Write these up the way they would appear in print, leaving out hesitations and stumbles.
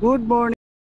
Good morning.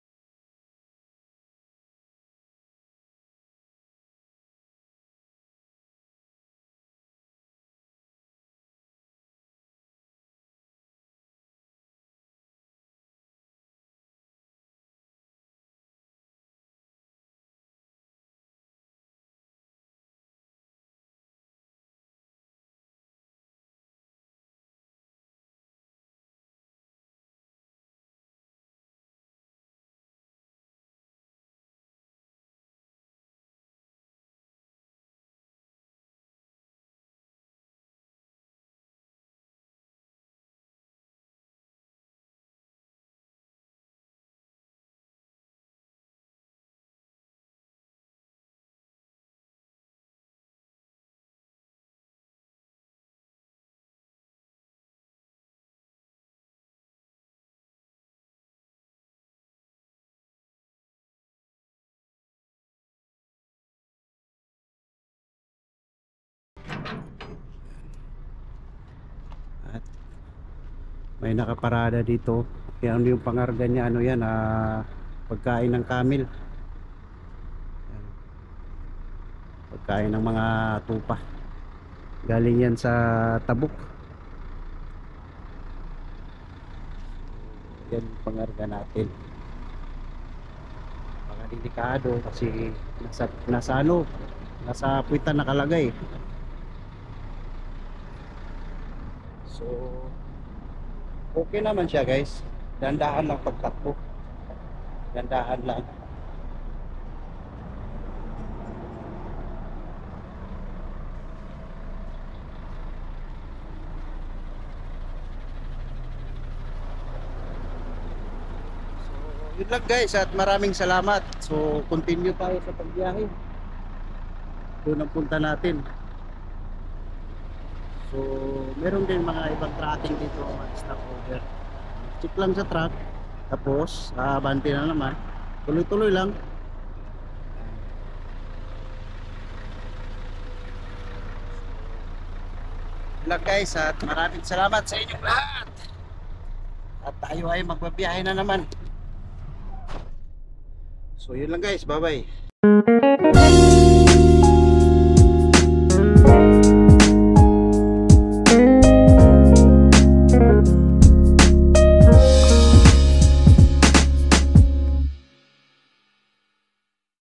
At may nakaparada dito. Yan yung pangarga niya, ano yan, pagkain ng camel. Yan. Pagkain ng mga tupa. Galing yan sa Tabuk. Yan yung pangarga natin. Mga delikado kasi nasa puwitan nakalagay. So okay naman siya, guys. Dandahan lang pagtakbo. Dandahan lang. So yun lang, guys, at maraming salamat. So continue tayo sa pagbiyahe. Doon ang punta natin. So meron din mga ibang tracking dito, mga stopover. Check lang sa truck, tapos abante na naman. Tuloy-tuloy lang. Yun lang, guys, at maraming salamat sa inyong lahat. At tayo ay magbabiyahe na naman. So yun lang, guys, bye bye.